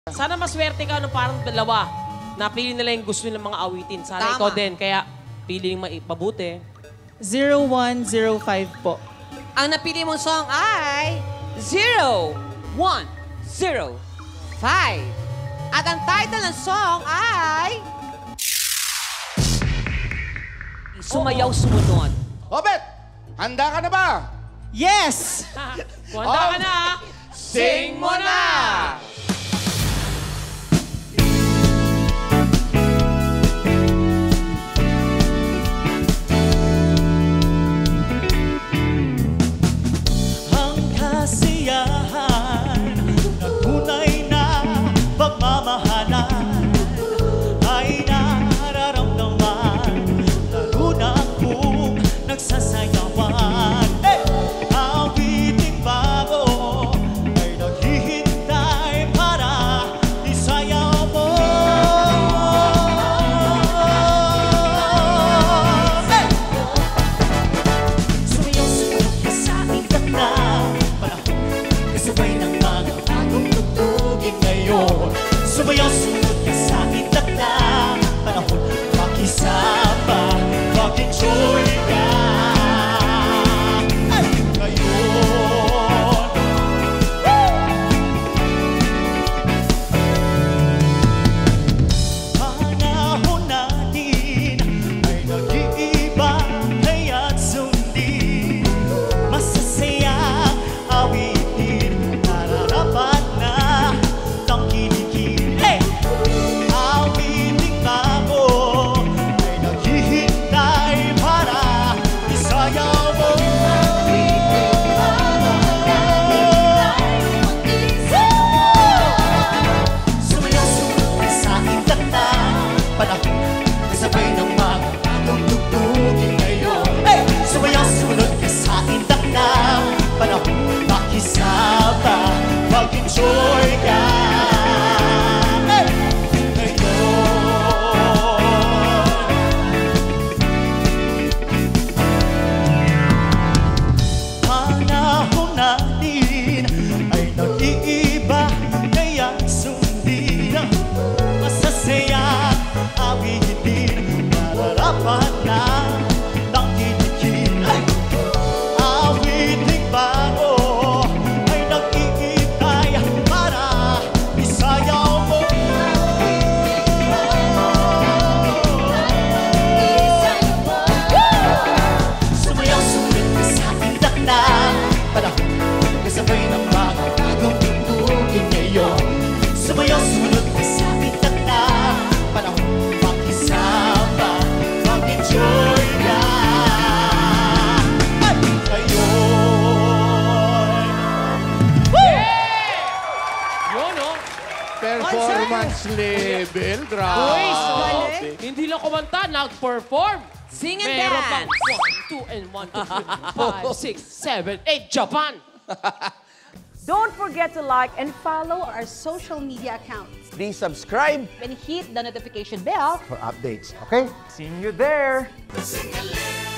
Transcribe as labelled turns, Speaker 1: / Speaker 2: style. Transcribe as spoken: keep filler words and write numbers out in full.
Speaker 1: Sana maswerte ka, no, parang dalawa. Napili nila yung gusto nilang mga awitin. Sana
Speaker 2: Tama.
Speaker 1: ikaw din, kaya pili yung mabuti.
Speaker 3: zero one zero five po.
Speaker 2: Ang napili mong song ay zero one zero five. At ang title ng song ay Sumayaw Sumunod.
Speaker 4: Obet, handa ka na ba?
Speaker 3: Yes!
Speaker 1: Kuhanda ka na, ha?
Speaker 4: Sing mo na!
Speaker 5: Ang kasiyahan ng tunay na pagmamahalan ay nararamdaman, lalo na kung nagsasayawan. Hey! Awiting bago ay naghihintay para isayaw mo. Hey! Sumayaw sumunod ka sa ikat na panahon, kasabay ng mga bagong tugtugin ngayon. Sumayaw sumunod ka sa ikat na panahon, makisama, mag-enjoy ka. Ay! Ngayon. Panahon natin ay nag-iiba, kaya't sundin. Masasayang awitin, nararapat na tangkilikin. Hey! Awiting bago ay naghihintay para isayaw mo. Sumayaw sumunod ka sa ikat na panahon, kasabay ng mga bagong tugtugin ngayon. Hey! Sumayaw sumunod ka sa ikat na panahon, makisama, mag-enjoy ka. Hey! Ngayon. Panahon natin ay nag-iiba, kaya sundin. Masasaya, awitin, nararapat na tangkilikin. Ay! Awiting bago ay nag-iitay para isayaw mo. Sumayaw sumunod ka sa ikat na panahon, kasabay ng mga bagong tugtugin ngayon. Sumayaw sumunod ka sa ikat na panahon, makisama, mag-enjoy ka. Ay! Ngayon.
Speaker 1: Yun, no?
Speaker 4: Performance level, grabe.
Speaker 1: Boys, hindi lang kumanta, nag-perform.
Speaker 2: Sing and
Speaker 1: Meron pang
Speaker 2: dance.
Speaker 1: one, two, and one, two, three, five, six, seven, eight, Japan.
Speaker 6: Don't forget to like and follow our social media accounts
Speaker 4: Please subscribe
Speaker 6: and hit the notification bell
Speaker 4: for updates, okay?
Speaker 5: Seeing you there.
Speaker 7: Sing a